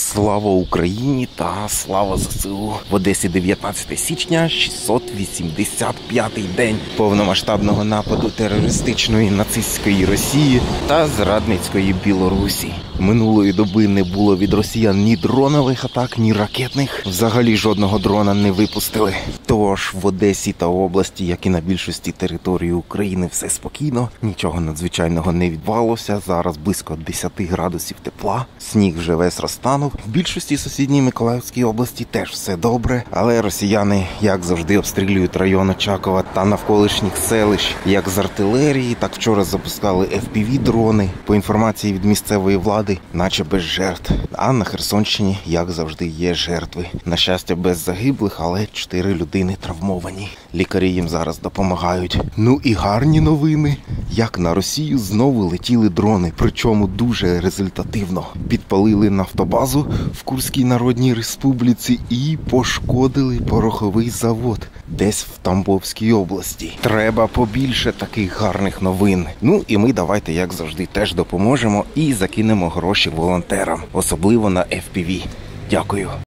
Слава Україні та слава ЗСУ! В Одесі 19 січня, 685-й день повномасштабного нападу терористичної нацистської Росії та зрадницької Білорусі. Минулої доби не було від росіян ні дронових атак, ні ракетних. Взагалі жодного дрона не випустили. Тож в Одесі та області, як і на більшості території України, все спокійно. Нічого надзвичайного не відбувалося. Зараз близько 10 градусів тепла. Сніг вже весь розтанув. В більшості сусідній Миколаївській області теж все добре. Але росіяни, як завжди, обстрілюють район Очакова та навколишніх селищ. Як з артилерії, так вчора запускали FPV-дрони. По інформації від місцевої влади, наче без жертв. А на Херсонщині, як завжди, є жертви. На щастя, без загиблих, але 4 людини травмовані. Лікарі їм зараз допомагають. Ну і гарні новини. Як на Росію знову летіли дрони, причому дуже результативно. Підпалили нафтобазу в Курській Народній Республіці і пошкодили пороховий завод десь в Тамбовській області. Треба побільше таких гарних новин. Ну і ми давайте, як завжди, теж допоможемо і закинемо гроші волонтерам, особливо на FPV. Дякую.